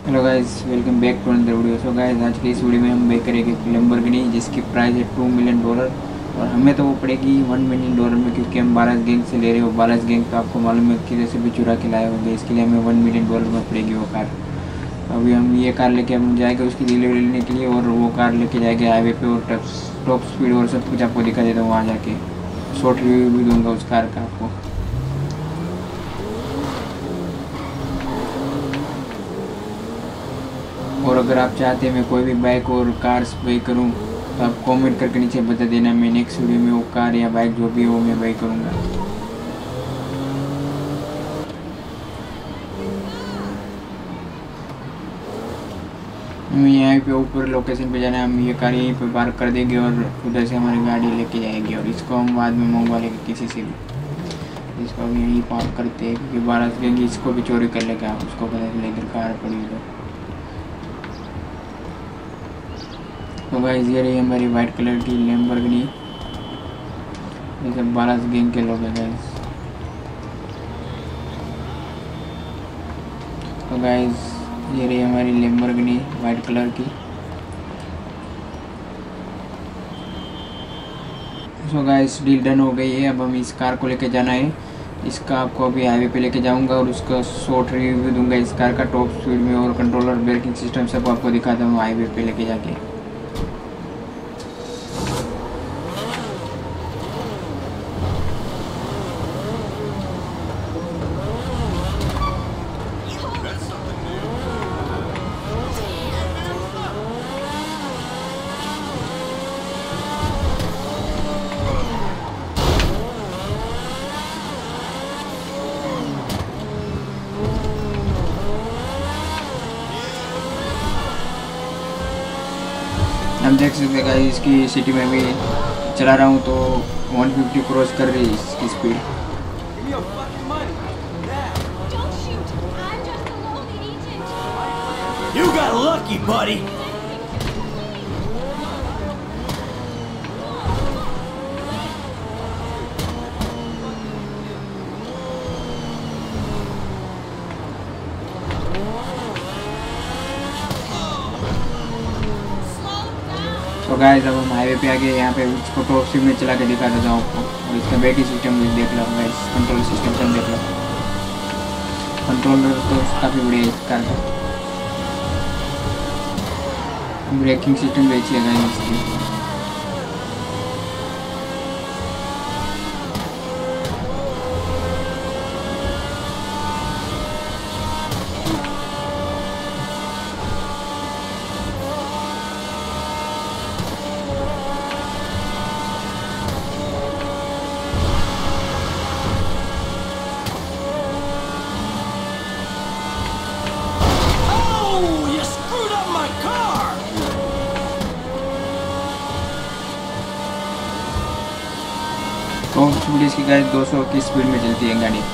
Hello guys, welcome back to another video. So guys, आज की इस वीडियो में हम बैक करेंगे लैम्बोर्गिनी जिसकी प्राइस है $2 मिलियन। और हमें तो वो पड़ेगी $1 मिलियन में, क्योंकि हम बालास गैंग से ले रहे हो। बालास गैंग तो आपको मालूम है किधर से भी चुरा के लाए होंगे, इसके लिए हमें $1 मिलियन में पड़ेगी वो कार। अभी हम ये कार लेके हम जाएंगे उसकी डिलीवरी लेने के लिए, और वो कार लेके जाएंगे हाईवे पे, और टॉप स्पीड और सब कुछ आपको दिखा देता हूँ वहाँ जाके। शॉर्ट रिव्यू भी दूंगा उस कार का आपको। और अगर आप चाहते हैं मैं कोई भी बाइक और कार्स बाई करूं तो आप कमेंट करके नीचे बता देना। मैं नेक्स्ट वीडियो में वो कार या बाइक जो भी हो मैं बाई करूंगा। हमें यहाँ पे ऊपर लोकेशन पे जाना है। हम ये कार यहीं पे पार्क कर देंगे और उधर से हमारी गाड़ी लेके जाएगी, और इसको हम बाद में मंगवा लेंगे किसी से भी। इसको हम यहीं पार्क करते हैं, क्योंकि बारात गएंगे इसको भी चोरी कर लेगा, उसको पता चलेगा कार पड़ी तो गाइस ये रही हमारी वाइट कलर की लैम्बोर्गिनी। ये सब बालास गैंग के लोग हैं गाइस। तो गाइस ये रही हमारी लैम्बोर्गिनी वाइट कलर की। सो गाइस डील डन हो गई है। अब हम इस कार को लेके जाना है। इसका आपको अभी हाईवे पे लेके जाऊंगा और उसका शॉर्ट रिव्यू दूंगा इस कार का टॉप स्पीड में, और कंट्रोलर ब्रेकिंग सिस्टम सब आपको दिखाता हूँ हाईवे पे लेके जाके। हम देख सकते हैं इसकी सिटी में भी चला रहा हूँ तो 150 क्रॉस कर रही है इसकी speed. You got lucky, buddy. तो गाइस अब हम हाईवे पे आ गए। यहाँ पे इसको टॉप स्पीड में चला के दिखा देता हूँ आपको, और इसका बैटरी सिस्टम भी देख लो गाइस, कंट्रोल सिस्टम सब देख लो। कंट्रोलर तो काफ़ी बढ़िया है इस कार का। ब्रेकिंग सिस्टम भी अच्छी है गाइस इसकी। Oh, you screwed up my car. Top speed इसकी गाइस 200 की स्पीड में चलती है गाड़ी।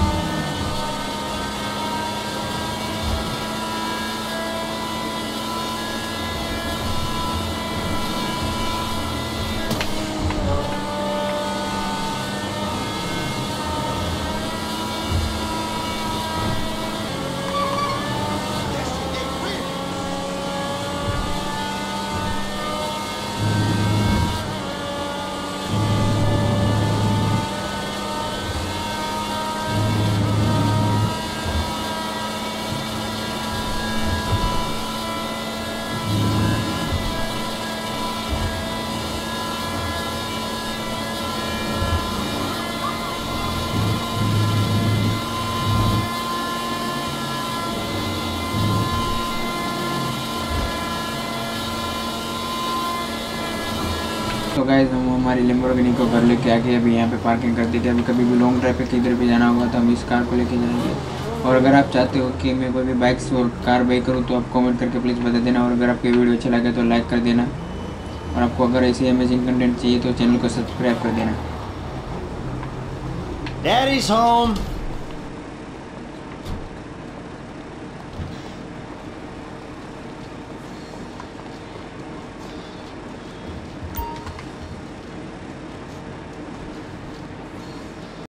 तो गाइस हम हमारी लैम्बोर्गिनी को घर लेके आ गए। अभी यहाँ पे पार्किंग कर दी थी। अभी कभी भी लॉन्ग ड्राइव पे किधर भी जाना होगा तो हम इस कार को लेके जाएंगे। और अगर आप चाहते हो कि मैं कोई भी बाइक्स और कार बाई करूँ तो आप कमेंट करके प्लीज़ बता देना। और अगर आपकी वीडियो अच्छा लगे तो लाइक कर देना, और आपको अगर ऐसी अमेजिंग कंटेंट चाहिए तो चैनल को सब्सक्राइब कर देना। Daddy's home.